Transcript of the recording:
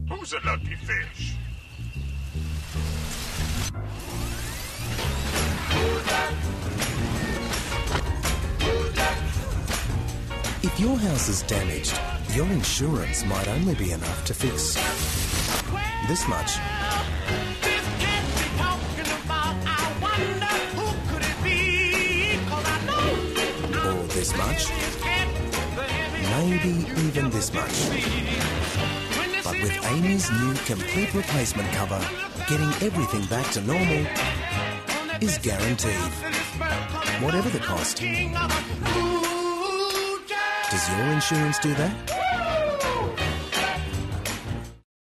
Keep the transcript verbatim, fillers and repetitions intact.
Who's a lucky fish? If your house is damaged, your insurance might only be enough to fix this much. Or this much. Maybe even this much. But with Amy's new complete replacement cover, getting everything back to normal is guaranteed. Whatever the cost. Does your insurance do that?